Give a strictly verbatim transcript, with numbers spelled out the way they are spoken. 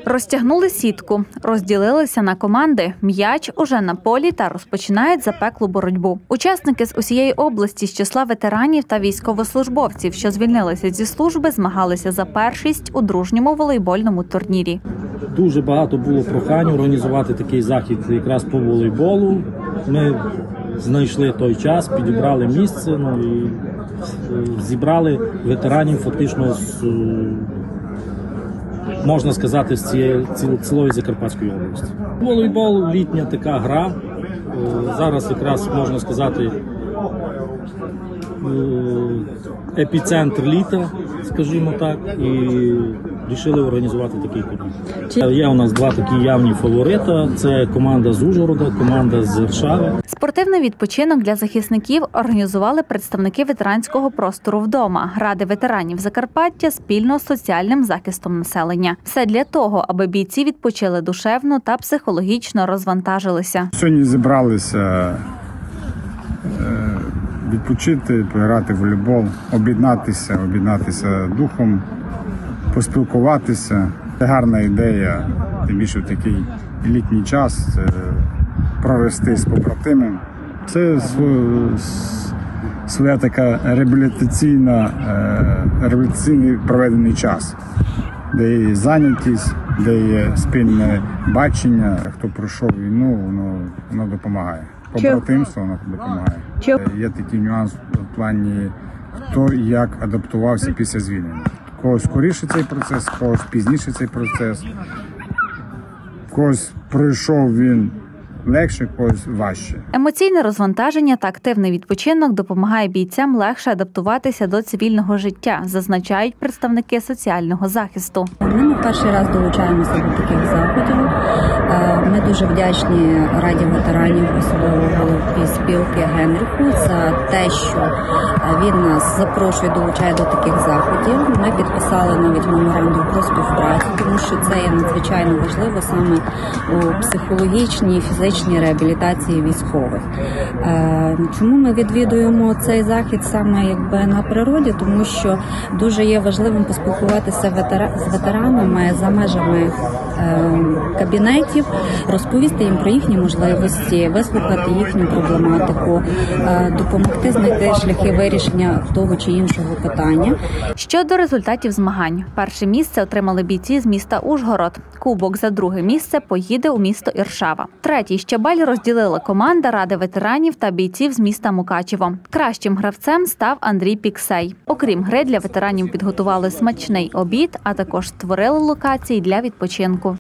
Розтягнули сітку, розділилися на команди. М'яч уже на полі та розпочинають запеклу боротьбу. Учасники з усієї області з числа ветеранів та військовослужбовців, що звільнилися зі служби, змагалися за першість у дружньому волейбольному турнірі. Дуже багато було прохань організувати такий захід якраз по волейболу. Ми знайшли той час, підібрали місце, ну і зібрали ветеранів фактично з, можна сказати, з цієї цілої Закарпатської області. Волейбол – літня така гра. Зараз якраз, можна сказати, епіцентр літа, скажімо так, і вирішили організувати такий турнір. Є у нас два такі явні фаворити – це команда з Ужгорода, команда з Варшави. Спортивний відпочинок для захисників організували представники ветеранського простору вдома, Ради ветеранів Закарпаття спільно з соціальним захистом населення. Все для того, аби бійці відпочили душевно та психологічно розвантажилися. Сьогодні зібралися відпочити, пограти в волейбол, об'єднатися, об'єднатися духом, поспілкуватися. Це гарна ідея, тим більше в такий літній час, провести з побратимом. Це своя така реабілітаційна, реабілітаційний проведений час, де є зайнятість, де є спільне бачення. Хто пройшов війну, воно, воно допомагає. Побратимство воно допомагає. Є такий нюанс в плані, хто як адаптувався після звільнення. Когось скоріше цей процес, когось пізніше цей процес. Когось пройшов він легше, когось важче. Емоційне розвантаження та активний відпочинок допомагає бійцям легше адаптуватися до цивільного життя, зазначають представники соціального захисту. Ми не перший раз долучаємося до таких заходів. Ми дуже вдячні Раді ветеранів, особливо голові спілки Генріху, за те, що він нас запрошує, долучає до таких заходів. Ми підписали навіть меморандум про співпрацю, тому що це є надзвичайно важливо саме у психологічній і фізичній реабілітації військових. Чому ми відвідуємо цей захід саме якби на природі? Тому що дуже є важливим поспілкуватися з ветеранами за межами кабінетів, розповісти їм про їхні можливості, вислухати їхню проблематику, допомогти знайти шляхи вирішення того чи іншого питання. Щодо результатів змагань. Перше місце отримали бійці з міста Ужгород. Кубок за друге місце поїде у місто Іршава. Третій щабель розділила команда Ради ветеранів та бійців з міста Мукачево. Кращим гравцем став Андрій Піксей. Окрім гри, для ветеранів підготували смачний обід, а також створили локації для відпочинку.